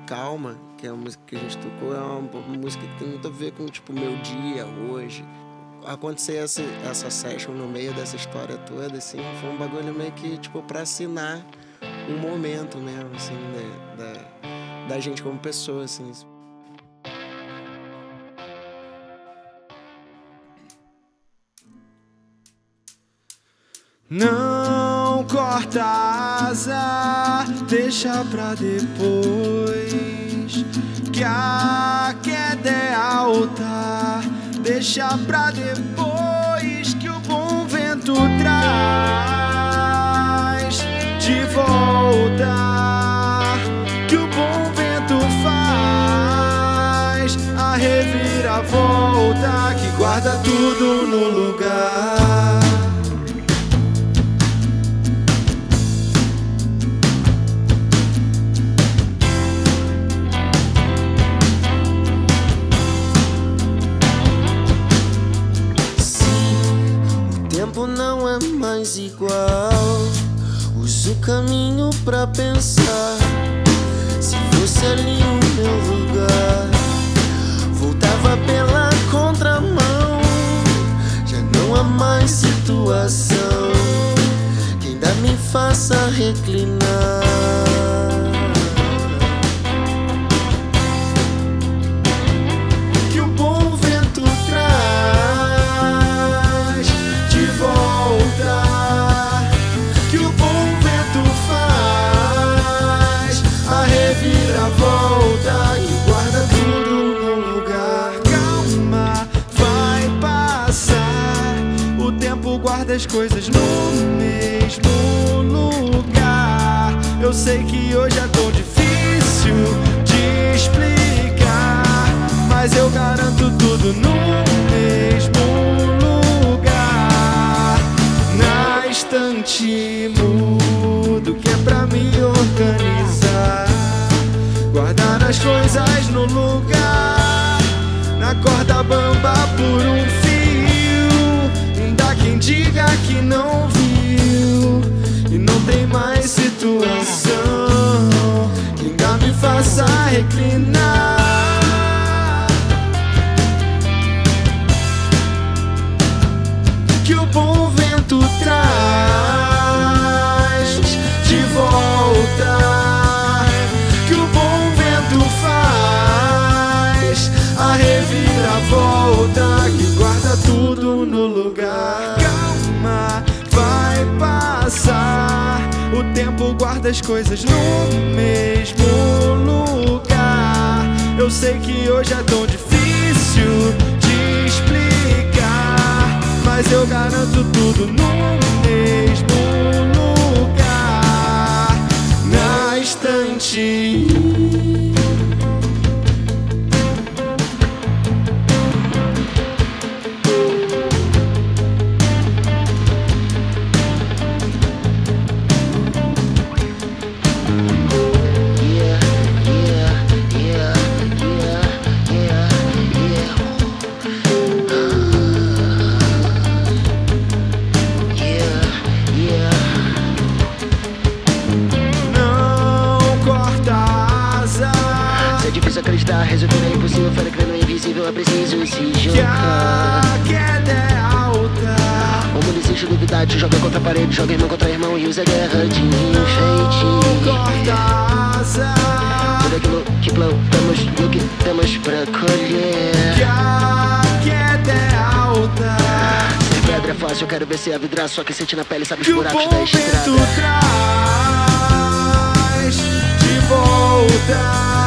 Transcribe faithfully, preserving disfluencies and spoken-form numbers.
Calma, que é a música que a gente tocou, é uma, uma música que tem muito a ver com, tipo, meu dia, hoje. Acontecer essa, essa session no meio dessa história toda, assim, foi um bagulho meio que, tipo, pra assinar um momento mesmo, assim, da, da, da gente como pessoa, assim. Não corta a asa, deixa pra depois, que a queda é alta. Deixa pra depois, que o bom vento traz de volta, que o bom vento faz a reviravolta que guarda tudo no lugar. Não é mais igual. Uso o caminho pra pensar. Se fosse ali o meu lugar, voltava pela contramão. Já não há mais situação que ainda me faça reclinar. Volta e guarda tudo no lugar. Calma, vai passar. O tempo guarda as coisas no mesmo lugar. Eu sei que hoje é tão difícil de explicar, mas eu garanto tudo no mesmo lugar. Na estante mudo que é pra me organizar, guardar as coisas no lugar, na corda bamba por um fio. Ainda quem diga que não viu e não tem mais situação que ainda me faça reclinar. Que o bom vento traz de volta, a reviravolta que guarda tudo no lugar. Calma, vai passar. O tempo guarda as coisas no mesmo lugar. Eu sei que hoje é tão difícil de explicar, mas eu garanto tudo no mesmo lugar. Na estante acreditar, resolver é impossível, fora crânio é invisível, é preciso se jogar. Que a queda é alta. Como não existe duvidar, te joga contra a parede, joga irmão contra irmão e usa a guerra de enfeite. Corta a asa. Tudo aquilo que plantamos e o que temos pra colher. Que a queda é alta. Ser pedra é fácil, eu quero ver se a vidrar, só que sente na pele, sabe os que buracos o da bom estrada. vento traz de volta.